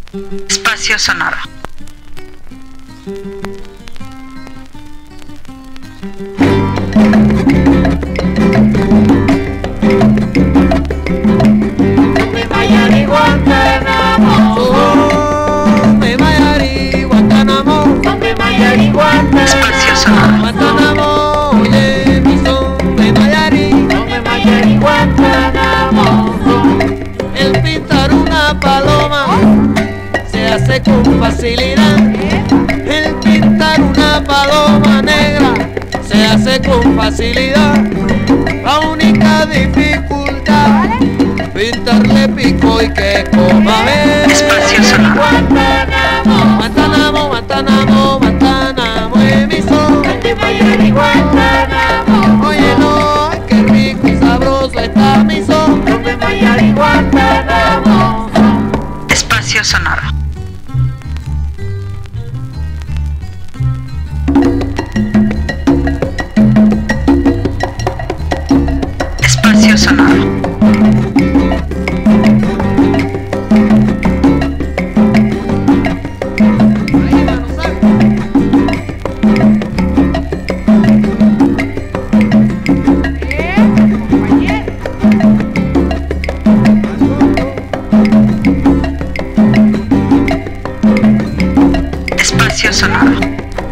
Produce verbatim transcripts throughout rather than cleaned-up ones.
Espacio sonoro. Sombe Mayari, Guantanamo. Sombe Mayari, Guantanamo. Sombe Mayari, Guantanamo. Espacio sonoro. Guantanamo, oye mi Sombe Mayari. Sombe Mayari, Guantanamo. El pintar una paloma se hace con facilidad. El pintar una paloma negra se hace con facilidad. La única dificultad, pintarle pico y que coma ver. Espacio sonoro. Guantanamo. Guantanamo, Guantanamo, Guantanamo es mi son. Sombe Mayari, Guantanamo. Oye no, qué rico y sabroso está mi son. Sombe Mayari, Guantanamo. Espacio sonoro. Espacio sonoro. Ahí va, no sabe. Espacio sonoro.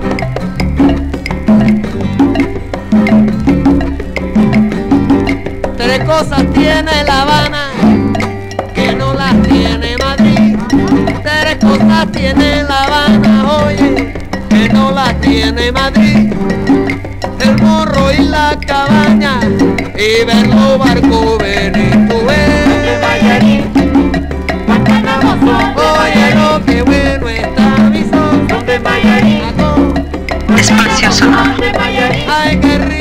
Tres cosas tiene La Habana que no las tiene Madrid. Tres cosas tiene La Habana, oye, que no las tiene Madrid. El morro y la cabaña y ver los barcos venir tú Sombe ves. Mayari, Guantanamo. Sombe Oye, Mayari, lo que bueno está mi son. Sombe Mayari. Espacio sonoro. Sombe Mayari. Ay, qué rico.